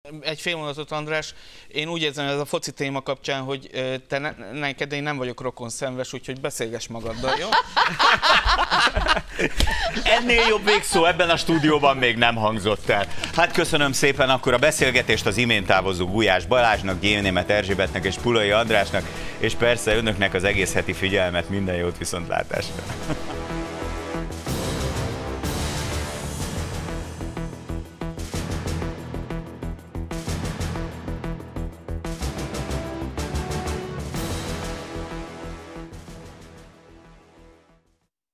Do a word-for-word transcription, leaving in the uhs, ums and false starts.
Egy fél mondatot, András. Én úgy érzem, ez a foci téma kapcsán, hogy te ne, neked én nem vagyok rokonszenves, úgyhogy beszélgess magaddal, jó? Ennél jobb végszó ebben a stúdióban még nem hangzott el. Hát köszönöm szépen akkor a beszélgetést az imént távozó Gulyás Balázsnak, Gyénémet Erzsébetnek és Pulai Andrásnak, és persze önöknek az egész heti figyelmet, minden jót, viszontlátásra!